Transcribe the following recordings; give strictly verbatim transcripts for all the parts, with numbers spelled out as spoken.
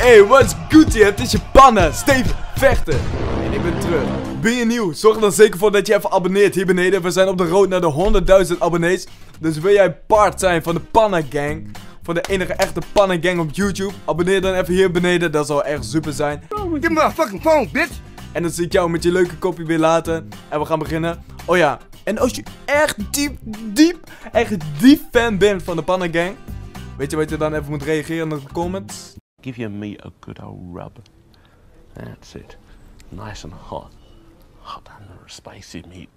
Hey, what's good? Het is je panna, Steven Vechten. En ik ben terug. Ben je nieuw? Zorg er dan zeker voor dat je even abonneert hier beneden. We zijn op de road naar de honderdduizend abonnees. Dus wil jij part zijn van de Panna Gang, van de enige echte Panna Gang op YouTube, abonneer dan even hier beneden. Dat zal echt super zijn. Give me my fucking phone, bitch! En dan zie ik jou met je leuke kopje weer later. En we gaan beginnen. Oh ja, en als je echt diep, diep, echt diep fan bent van de Panna Gang, weet je wat je dan even moet reageren in de comments? Give your meat a good old rub. That's it. Nice and hot. Hot and spicy meat.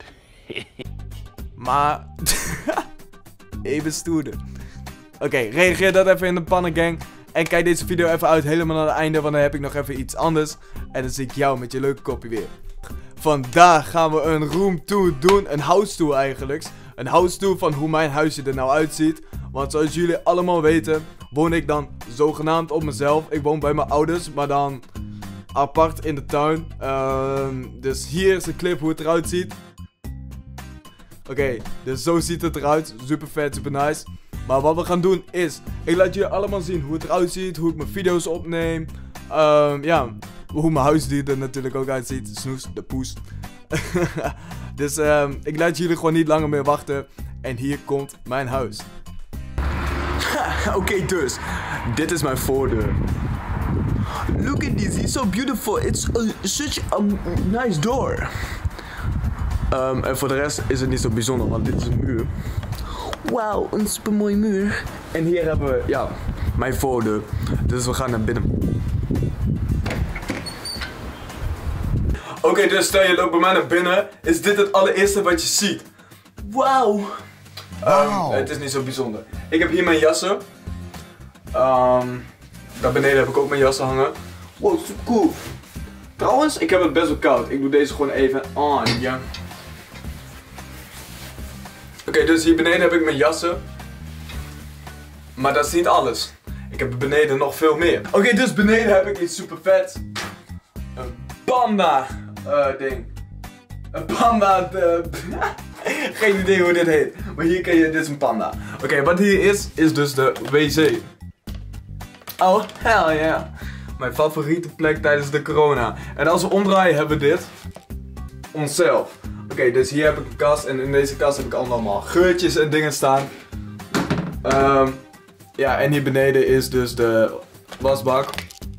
Maar even stoerder. Oké, okay, reageer dat even in de Panna Gang. En kijk deze video even uit helemaal naar het einde, want dan heb ik nog even iets anders. En dan zie ik jou met je leuke kopje weer. Vandaag gaan we een room tour doen. Een house tour eigenlijk. Een house tour van hoe mijn huisje er nou uitziet. Want zoals jullie allemaal weten, woon ik dan zogenaamd op mezelf. Ik woon bij mijn ouders, maar dan apart in de tuin. Um, dus hier is een clip hoe het eruit ziet. Oké, okay, dus zo ziet het eruit. Super vet, super nice. Maar wat we gaan doen is, ik laat jullie allemaal zien hoe het eruit ziet, hoe ik mijn video's opneem. Um, ja, hoe mijn huisdier er natuurlijk ook uitziet. Snoes, de poes. Dus um, ik laat jullie gewoon niet langer meer wachten. En hier komt mijn huis. Oké, okay, dus. Dit is mijn voordeur. Look at this, it's so beautiful. It's a, such a nice door. Um, en voor de rest is het niet zo bijzonder, want dit is een muur. Wauw, een super mooie muur. En hier hebben we, ja, mijn voordeur. Dus we gaan naar binnen. Oké, okay, dus stel je loopt bij mij naar binnen. Is dit het allereerste wat je ziet? Wauw. Wow. Um, het is niet zo bijzonder. Ik heb hier mijn jassen. Um, daar beneden heb ik ook mijn jassen hangen. Wow, super cool. Trouwens, ik heb het best wel koud. Ik doe deze gewoon even aan, ja. Oké, okay, dus hier beneden heb ik mijn jassen. Maar dat is niet alles. Ik heb beneden nog veel meer. Oké, okay, dus beneden heb ik iets super vet. Een panda uh, ding. Een panda de... Geen idee hoe dit heet. Maar hier kun je, dit is een panda. Oké, okay, wat hier is, is dus de wc. Oh, hell yeah. Mijn favoriete plek tijdens de corona. En als we omdraaien hebben we dit. Onszelf. Oké, okay, dus hier heb ik een kast en in deze kast heb ik allemaal geurtjes en dingen staan. Um, ja, en hier beneden is dus de wasbak.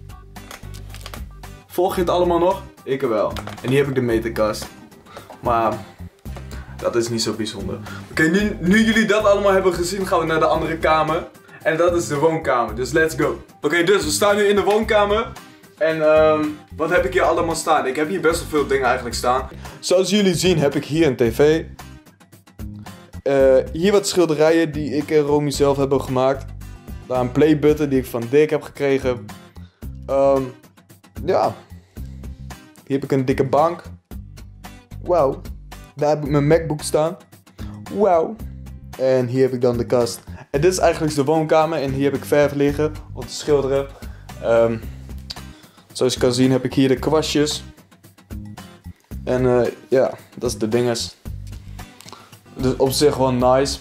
Volg je het allemaal nog? Ik wel. En hier heb ik de meterkast. Maar dat is niet zo bijzonder. Oké, okay, nu, nu jullie dat allemaal hebben gezien, gaan we naar de andere kamer. En dat is de woonkamer, dus let's go. Oké, okay, dus we staan nu in de woonkamer. En um, wat heb ik hier allemaal staan? Ik heb hier best wel veel dingen eigenlijk staan. Zoals jullie zien heb ik hier een tv. Uh, hier wat schilderijen die ik en Romy zelf hebben gemaakt. Daar een playbutton die ik van Dick heb gekregen. Um, ja. Hier heb ik een dikke bank. Wauw. Daar heb ik mijn MacBook staan. Wauw. En hier heb ik dan de kast. En dit is eigenlijk de woonkamer. En hier heb ik verf liggen om te schilderen. Um, zoals je kan zien heb ik hier de kwastjes. En uh, ja, dat is de dinges. Dus op zich wel nice.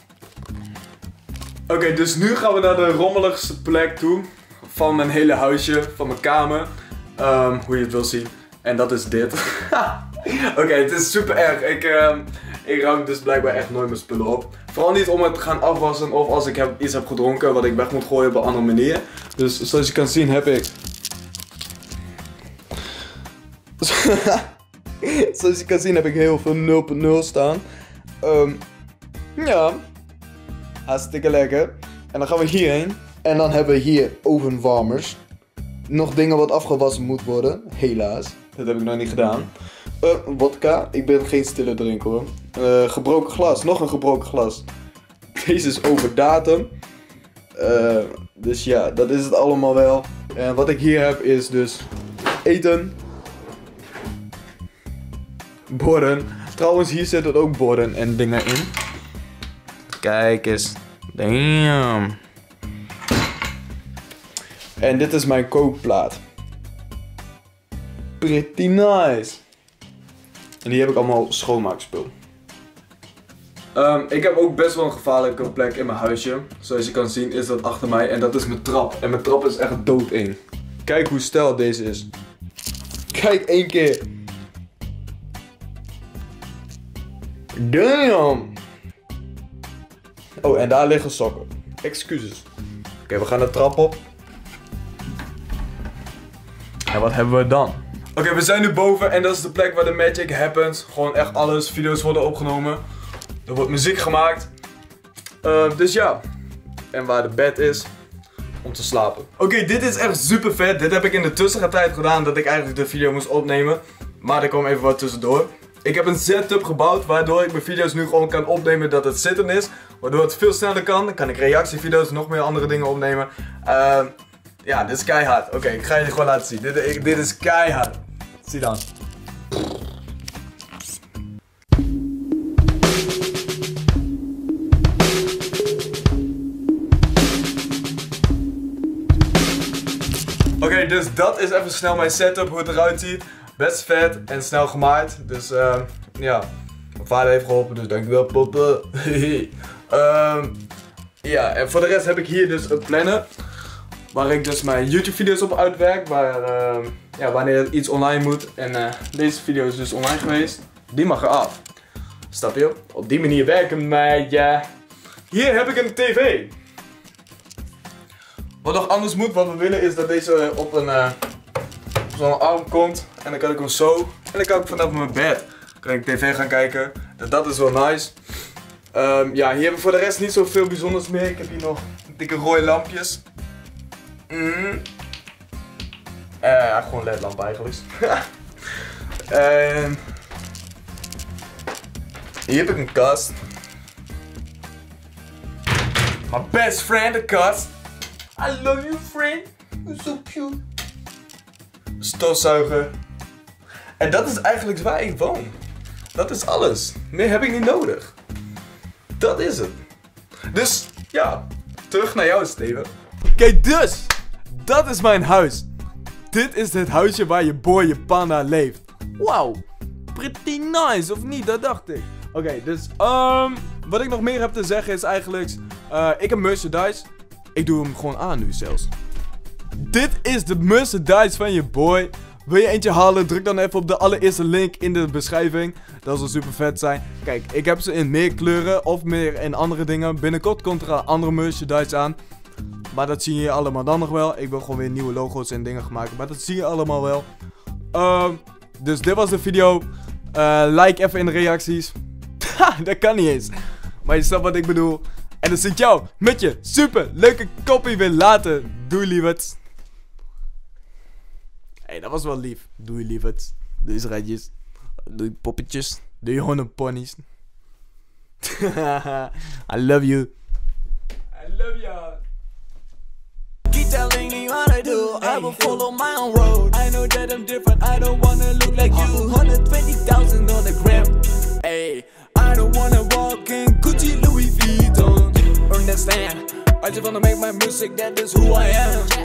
Oké, okay, dus nu gaan we naar de rommeligste plek toe. Van mijn hele huisje, van mijn kamer. Um, hoe je het wil zien. En dat is dit. Oké, okay, het is super erg. Ik, uh, ik ruim dus blijkbaar echt nooit mijn spullen op. Vooral niet om het te gaan afwassen of als ik heb, iets heb gedronken wat ik weg moet gooien op een andere manier. Dus zoals je kan zien heb ik... Zoals je kan zien heb ik heel veel nul punt nul staan. Um, ja, hartstikke lekker. En dan gaan we hierheen. En dan hebben we hier ovenwarmers. Nog dingen wat afgewassen moet worden, helaas. Dat heb ik nog niet gedaan. Uh, wodka, ik ben geen stille drinker hoor. Uh, gebroken glas, nog een gebroken glas. Deze is over datum. Uh, dus ja, dat is het allemaal wel. En wat ik hier heb is dus eten. Borden. Trouwens, hier zitten ook borden en dingen in. Kijk eens. Damn. En dit is mijn kookplaat. Pretty nice. En hier heb ik allemaal schoonmaakspul. Um, ik heb ook best wel een gevaarlijke plek in mijn huisje. Zoals je kan zien is dat achter mij. En dat is mijn trap. En mijn trap is echt doodeng. Kijk hoe stijl deze is. Kijk één keer. Damn. Oh, en daar liggen sokken. Excuses. Oké, okay, we gaan de trap op. En wat hebben we dan? Oké, okay, we zijn nu boven en dat is de plek waar de magic happens. Gewoon echt alles. Video's worden opgenomen. Er wordt muziek gemaakt. Uh, dus ja. En waar de bed is. Om te slapen. Oké, okay, dit is echt super vet. Dit heb ik in de tussentijd gedaan dat ik eigenlijk de video moest opnemen. Maar er kwam even wat tussendoor. Ik heb een setup gebouwd waardoor ik mijn video's nu gewoon kan opnemen dat het zitten is. Waardoor het veel sneller kan. Dan kan ik reactievideo's en nog meer andere dingen opnemen. Uh, ja, dit is keihard. Oké, okay, ik ga je gewoon laten zien. Dit, ik, dit is keihard. Zie dan. Oké, okay, dus dat is even snel mijn setup, hoe het eruit ziet. Best vet en snel gemaakt. Dus uh, ja, mijn vader heeft geholpen, dus dankjewel papa. um, ja, en voor de rest heb ik hier dus een planner. Waar ik dus mijn YouTube video's op uitwerk. Waar, uh, ja, wanneer iets online moet. En uh, deze video is dus online geweest. Die mag eraf. Snap je? Op die manier werken wij. Ja. Hier heb ik een tv. Wat nog anders moet, wat we willen is dat deze op een uh, zo'n arm komt. En dan kan ik hem zo. En dan kan ik vanaf mijn bed kan ik tv gaan kijken. Dus dat is wel nice. Um, ja, hier hebben we voor de rest niet zoveel bijzonders meer. Ik heb hier nog dikke rode lampjes. Mm. Uh, gewoon L E D-lamp eigenlijk. En hier heb ik een kast. My best friend, de kast. I love you, friend. You're so cute. Stofzuiger. En dat is eigenlijk waar ik woon. Dat is alles. Meer heb ik niet nodig. Dat is het. Dus, ja. Terug naar jou, Steven. Kijk, dus. Dat is mijn huis. Dit is het huisje waar je boy, je panda leeft. Wauw. Pretty nice, of niet? Dat dacht ik. Oké, okay, dus, um, wat ik nog meer heb te zeggen is eigenlijk... Uh, ik heb merchandise. Ik doe hem gewoon aan nu zelfs. Dit is de merchandise van je boy. Wil je eentje halen? Druk dan even op de allereerste link in de beschrijving. Dat zal super vet zijn. Kijk, ik heb ze in meer kleuren of meer in andere dingen. Binnenkort komt er een andere merchandise aan. Maar dat zie je allemaal dan nog wel. Ik wil gewoon weer nieuwe logo's en dingen gaan maken. Maar dat zie je allemaal wel. Uh, dus dit was de video. Uh, like even in de reacties. Dat kan niet eens. Maar je snapt wat ik bedoel. En dan zie ik jou met je super leuke koppie weer later. Doei lieverds. Hé, hey, dat was wel lief. Doei lieverds. Doei schatjes. Doei poppetjes. Doei honnenponies. I love you. I love you. Keep telling me what I do, I will follow my own road. I know that I'm different, I don't wanna look like you. one hundred twenty thousand on the gram. Hey, I don't wanna walk in Gucci, Louis Vuitton. Understand? I just wanna make my music, that is who I am.